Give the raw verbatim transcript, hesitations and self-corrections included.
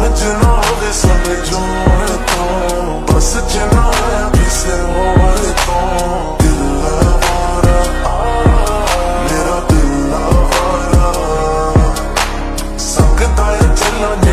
समझ ना आवे समझो तो बस जना है किसे और तो दिल आवारा मेरा दिल आवारा सकता है चलना